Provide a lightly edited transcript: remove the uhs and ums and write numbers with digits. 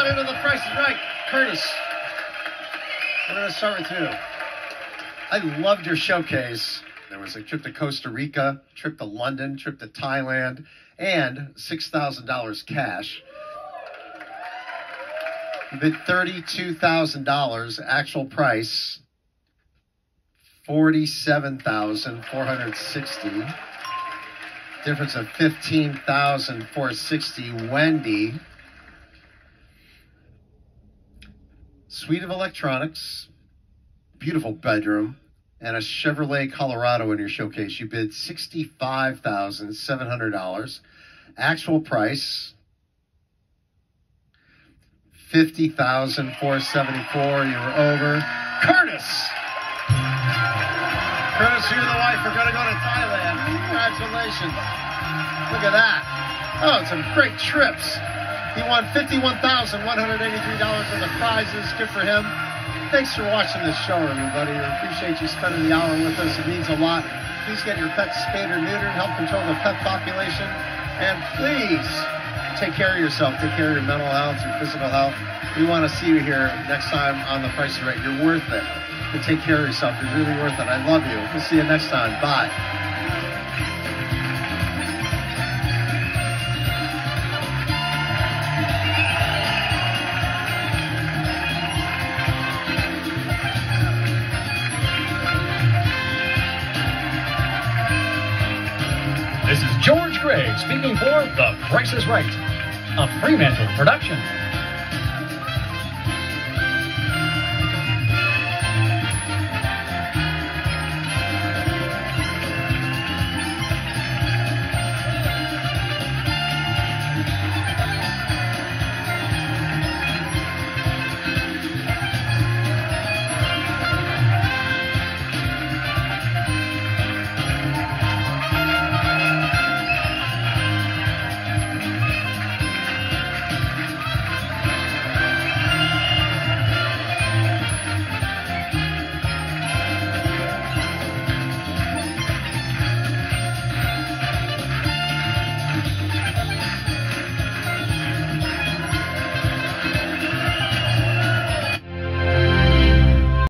into The Price is Right. Curtis, we're going to start with you. I loved your showcase. There was a trip to Costa Rica, trip to London, trip to Thailand, and $6,000 cash. You bid $32,000, actual price $47,460. Difference of $15,460. Wendy. Suite of electronics, beautiful bedroom, and a Chevrolet Colorado in your showcase. You bid $65,700. Actual price $50,474. You were over. Curtis! Curtis, you and the wife are going to go to Thailand. Congratulations. Look at that. Oh, some great trips. He won $51,183 in the prizes. Good for him. Thanks for watching this show, everybody. I appreciate you spending the hour with us. It means a lot. Please get your pets spayed or neutered. Help control the pet population. And please take care of yourself. Take care of your mental health, your physical health. We want to see you here next time on The Price is Right. You're worth it. To take care of yourself. You're really worth it. I love you. We'll see you next time. Bye. This is George Gray speaking for The Price is Right, a Fremantle production.